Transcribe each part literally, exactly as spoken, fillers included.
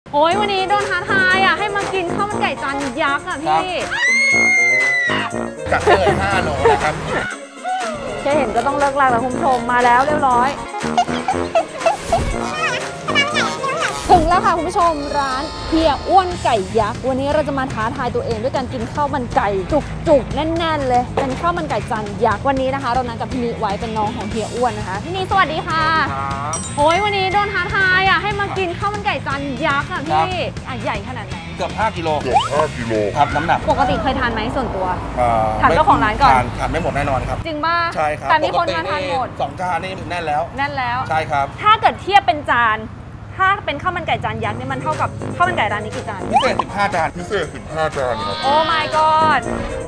โอ้ยวันนี้โดนท้าทายอ่ะให้มากินข้าวมันไก่จานยักษ์อ่ะพี่กัดเลยห้าโลนะครับแค่เห็นก็ต้องเลิกลาแล้วคุณผู้ชมมาแล้วเรียบร้อยถึงแล้วค่ะคุณผู้ชมร้านเฮียอ้วนไก่ยักษ์วันนี้เราจะมาท้าทายตัวเองด้วยการกินข้าวมันไก่จุกๆแน่นๆเลยเป็นข้าวมันไก่จานยักษ์วันนี้นะคะเรานัดกับพี่นิไว้เป็นน้องของเฮียอ้วนนะคะพี่นิสวัสดีค่ะครับโอ้ยวันนี้โดนท้าทายอ่ะให้มากินข้าวมันไก่จานยักษ์อ่ะพี่อ่ะใหญ่ขนาดไหนเกือบห้ากิโลเกือบห้ากิโลครับน้ำหนักปกติเคยทานไหมส่วนตัวถามเจ้าของร้านก่อนทานไม่หมดแน่นอนครับจริงป่ะใช่ครับแต่มีคนมาทานหมดสองจานนี่แน่นแล้วแน่นแล้วใช่ครับถ้าเกิดเทียบเป็นจานถ้าเป็นข้าวมันไก่จานยักษ์เนี่ยมันเท่ากับข้าวมันไก่ร้านนี้กี่จานพิเศษสิบห้าจานพิเศษสิบห้าจานครับโอ้ my god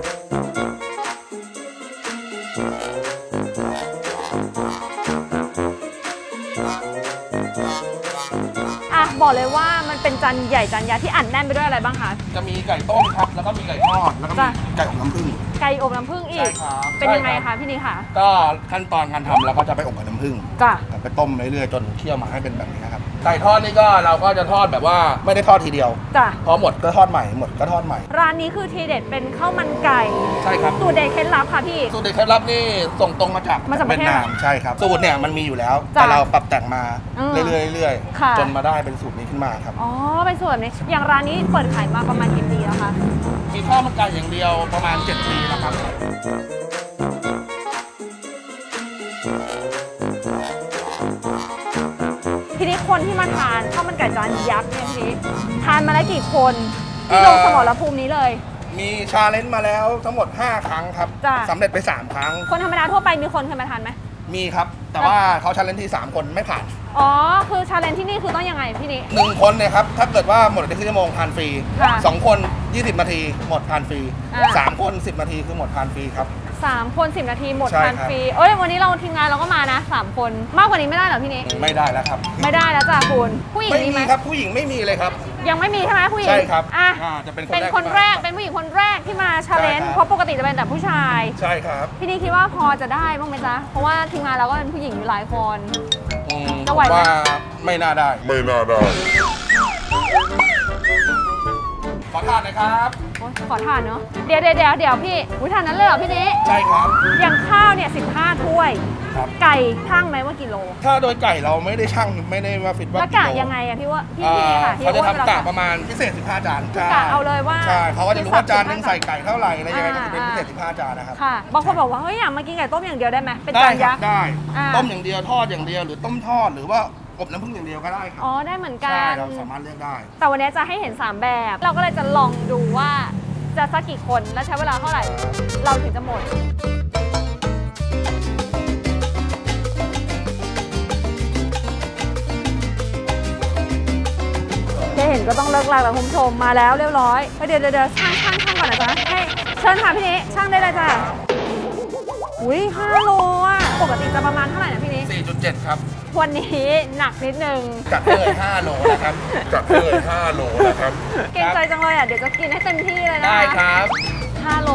อ่ะบอกเลยว่ามันเป็นจานใหญ่จานยักษ์ที่อัดแน่นไปด้วยอะไรบ้างคะจะมีไก่ต้มครับแล้วก็มีไก่ทอดแล้วก็มีไก่อบน้ำผึ้งไก่อบน้ำผึ้งอีกเป็นยังไงคะพี่นี่ค่ะก็ขั้นตอนการทำเราก็จะไปอบกับน้ำผึ้งจ้ะไปต้มเรื่อยๆจนเคี่ยวมาให้เป็นแบบนี้ครับไก่ทอดนี่ก็เราก็จะทอดแบบว่าไม่ได้ทอดทีเดียวจ้ะพอหมดก็ทอดใหม่หมดก็ทอดใหม่ร้านนี้คือทีเด็ดเป็นข้าวมันไก่ใช่ครับสูตรเด็ดเคล็ดลับค่ะพี่สูตรเด็ดเคล็ดลับนี่ส่งตรงมาจากเวียดนามใช่ครับสูตรเนี่ยมันมีอยู่แล้วแต่เราปรับแต่งมาเรื่อยๆจนมาได้เป็นสูตรนี้ขึ้นมาครับอ๋อเป็นสูตรนี้อย่างร้านนี้เปิดขายมาประมาณกี่ปีแล้วคะมีข้าวมันไก่อย่างเดียวประมาณเจ็ดปีแล้วครับทีนี้คนที่มาทานข้าวมันไก่จานยักษ์เนี่ยทีนี้ทานมาแล้วกี่คนที่ลงสมรภูมินี้เลยมีชาเลนจ์มาแล้วทั้งหมดห้าครั้งครับสำเร็จไปสามครั้งคนธรรมดาทั่วไปมีคนเคยมาทานไหมมีครับแต่ว่าเขาชาเลนจ์ที่สามคนไม่ผ่านอ๋อคือชาเลนจ์ที่นี่คือต้องยังไงพี่นิหนึ่งคนเนี่ยครับถ้าเกิดว่าหมดในครึ่งชั่วโมงทานฟรีสองคนยี่สิบนาทีหมดทานฟรีสามคนสิบนาทีคือหมดทานฟรีครับสามคนสิบนาทีหมดทานฟรีเอ้ยวันนี้เราทีมงานเราก็มานะสามคนมากกว่านี้ไม่ได้เหรอพี่นิไม่ได้แล้วครับไม่ได้แล้วจ้ะคุณผู้หญิงมีไหมครับผู้หญิงไม่มีเลยครับยังไม่มีใช่ไหมผู้หญิงใช่ครับอ่ะจะเป็นเป็นคนแรกเป็นผู้หญิงคนแรกที่มาชาเลนจ์เพราะปกติจะเป็นแต่ผู้ชายใช่ครับพี่นิคิดว่าพอจะได้บ้างไหมจ๊ะเพราะว่าทีมงานเราก็เป็นผู้หญิงอยู่หลายคนจะไหวไหมว่าไม่น่าได้ไม่น่าได้ขอทานนะครับขอทานเนาะเดี๋ยวเดี๋ยวเดี๋ยวเดี๋ยวพี่อุ้ยทานนั้นเลยเหรอพี่นี้ใช่ครับอย่างข้าวเนี่ยสิบห้าถ้วยไก่ช่างไหมว่ากิโลถ้าโดยไก่เราไม่ได้ช่างไม่ได้ว่าฟิตว่าแล้วกะยังไงอะพี่ว่าพี่พี่ค่ะเขาจะทำกะประมาณพิเศษสิบห้าจานกะเอาเลยว่าใช่เขาก็จะรู้ว่าจานนึงใส่ไก่เท่าไหร่อะไรยังไงจะเป็นพิเศษสิบห้าจานนะครับค่ะบางคนบอกว่าเฮ้ยอยากมากินไก่ต้มอย่างเดียวได้ไหมเป็นจานยักษ์ได้ต้มอย่างเดียวทอดอย่างเดียวหรือต้มทอดหรือว่าอบน้ำผึ้งอย่างเดียวก็ได้ครับอ๋อได้เหมือนกันใช่เราสามารถเลือกได้แต่วันนี้จะให้เห็นสามแบบเราก็เลยจะลองดูว่าจะสักกี่คนและใช้เวลาเท่าไหร่เราถึงจะหมดแค่เห็นก็ต้องเลิกลาแล้วคุณผู้ชมมาแล้วเรียบร้อยเดี๋ยวเดี๋ยวช่างช่างช่างก่อนนะจ๊ะให้เชิญค่ะพี่นี้ช่างได้เลยจ้ะอุ้ยห้าโลอ่ะปกติจะประมาณเท่าไหร่นะพี่นี้สี่จุดเจ็ด ครับวันนี้หนักนิดนึงกัดเลยห้าโลนะครับกัดเลยห้าโลนะครับเก่งใจจังเลยอ่ะเดี๋ยวจะกินให้เต็มที่เลยนะได้ครับห้าโล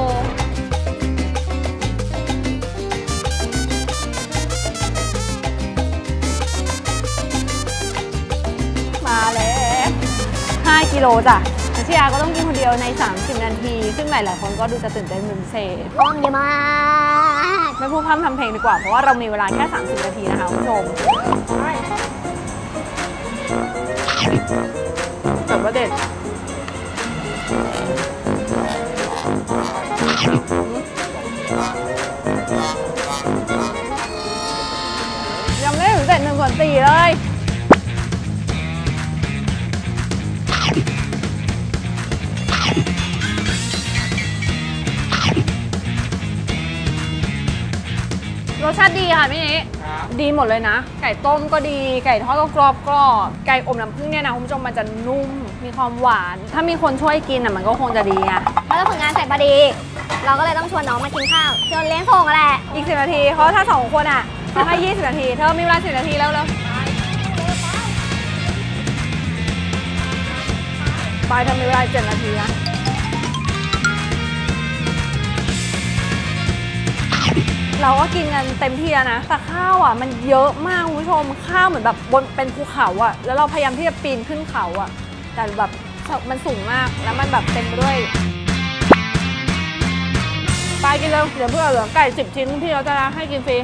มาแล้วห้ากิโลจ้ะชิยาก็ต้องกินคนเดียวในสามสิบนาทีซึ่งหลายๆคนก็ดูจะตื่นเต้นเป็นพิเศษพร้อมดีมากไม่พูดพร่ำทำเพลงดีกว่าเพราะว่าเรามีเวลาแค่สามสิบนาทีนะคะคุณผู้ชมแต่ว่าเด็ดยังไม่ถึงเสร็จหนึ่งส่วนสี่เลยรสชาติดีค่ะพี่นี้ดีหมดเลยนะไก่ต้มก็ดีไก่ทอดก็กรอบกรอบไก่อบน้ำผึ้งเนี่ยนะคุณผู้ชมมันจะนุ่มมีความหวานถ้ามีคนช่วยกินอ่ะมันก็คงจะดีไงเพราะเราฝึกงานเสร็จพอดีเราก็เลยต้องชวนน้องมากินข้าวชวนเลี้ยงส่งแหละอีกสิบนาทีเพราะถ้าสองคนอ่ะเขาให้ยี่สิบนาทีเธอมีเวลาสิบนาทีแล้วแล้วไปเธอมีเวลาเจ็ดนาทีนะเราก็กินกันเต็มที่แล้วนะแต่ข้าวอ่ะมันเยอะมากคุณผู้ชมข้าวเหมือนแบบบนเป็นภูเขาอ่ะแล้วเราพยายามที่จะปีนขึ้นเขาอ่ะแต่แบบมันสูงมากแล้วมันแบบเต็มไปด้วยไปกินเร็วเดี๋ยวเพื่อเหลือไก่สิบชิ้นพี่เราจะให้กินฟรี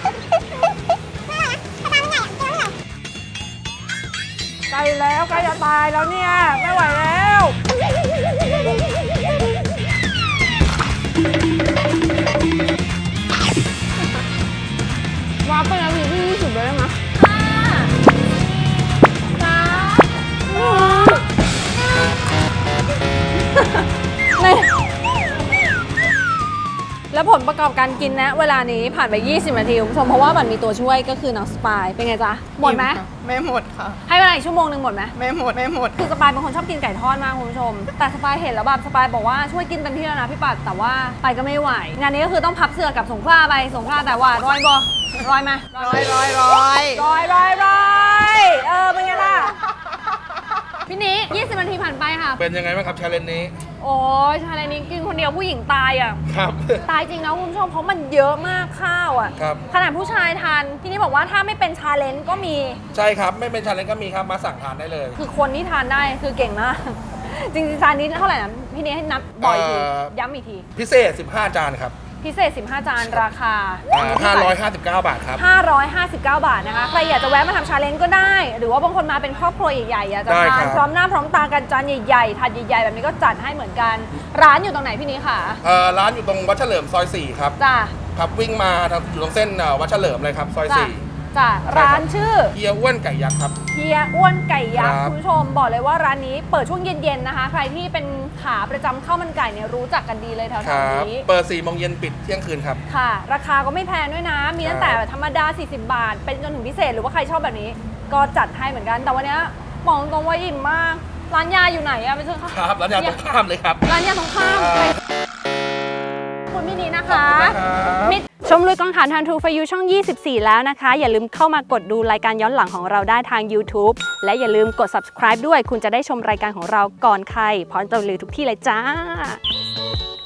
ใกล้แล้วใกล้จะตายแล้วเนี่ยไม่ไหวแล้วว้าเป็นนาทีที่ยี่สิบเลยได้ไหมห้าสามนี่แล้วผลประกอบการกินนะเวลานี้ผ่านไปยี่สิบนาทีคุณผู้ชมเพราะว่าบันมีตัวช่วยก็คือน้องสปายเป็นไงจ๊ะหมดไหมไม่หมดค่ะให้เวลาอีกชั่วโมงหนึ่งหมดไหมไม่หมดไม่หมดคือสปายเป็นคนชอบกินไก่ทอดมากคุณผู้ชมแต่สปายเห็นแล้วแบบสปายบอกว่าช่วยกินเต็มที่แล้วนะพี่ปัดแต่ว่าไปก็ไม่ไหวงานนี้ก็คือต้องพับเสือกับสงขลาไปสงขลาแต่ว่าร้อยบอร้อยมาร้อยร้อยร้อยร้อยร้อยร้อยเออเป็นไงล่ะพี่นี้ยี่สิบนาทีผ่านไปค่ะเป็นยังไงบ้างครับชาเลนจ์นี้โอ้ยชาเลนจ์นี้กินคนเดียวผู้หญิงตายอ่ะครับตายจริงนะคุณผู้ชมเพราะมันเยอะมากข้าวอ่ะครับขนาดผู้ชายทานพี่นี้บอกว่าถ้าไม่เป็นชาเลนจ์ก็มีใช่ครับไม่เป็นชาเลนจ์ก็มีครับมาสั่งทานได้เลยคือคนที่ทานได้คือเก่งมาก จริงๆจานนี้เท่าไหร่นะพี่นี้ให้นับบ่อยทีเอ่อย้ำอีกทีพิเศษสิบห้าจานครับพิเศษสิบห้าจานราคาห้าร้อยห้าสิบเก้าบาทครับห้าร้อยห้าสิบเก้าบาทนะคะใครอยากจะแวะมาทำชาเลนจ์ก็ได้ หรือว่าบางคนมาเป็นครอบครัวใหญ่ๆอยากจะได้ทาครันบพร้อมหน้าพร้อมตากันจานใหญ่ๆถาดใหญ่ๆแบบนี้ก็จัดให้เหมือนกัน ร้านอยู่ตรงไหนพี่นี้ค่ะเอ่อร้านอยู่ตรงวัดเฉลิมซอยสี่ครับจ้าครับวิ่งมาทางอยู่ตรงเส้นเอ่อวัดเฉลิมเลยครับซอยจ้าสี่จ้าใช่ครับร้านชื่อเฮียอ้วนไก่ยักษ์ครับเฮียอ้วนไก่ยักษ์ครับคุณผู้ชมบอกเลยว่าร้านนี้เปิดช่วงเย็นๆนะคะ ใครที่เป็นขาประจำข้าวมันไก่เนี่ยรู้จักกันดีเลยแถวครัๆบนี้เปิดสี่โมงเย็นปิดเที่ยงคืนครับค่ะ ราคาก็ไม่แพงด้วยนะ มีตั้งแต่ธรรมดาสี่สิบบาท เป็นจนถึงพิเศษหรือว่าใครชอบแบบนี้ ก็จัดให้เหมือนกัน แต่วันนี้มองตรงว่าอิ่มมาก ร้านยาอยู่ไหนอะไปซื้อครับร้านยาตรงข้ามเลยครับร้านยาตรงข้ามครับไปคุณมินีนะคะขอบคุณนะครับมิตรชมลุยกองถ่านทันทูฟยูช่องยี่สิบสี่แล้วนะคะ อย่าลืมเข้ามากดดูรายการย้อนหลังของเราได้ทาง YouTube และอย่าลืมกด Subscribe ด้วย คุณจะได้ชมรายการของเราก่อนใครพร้อมจะลือทุกที่เลยจ้า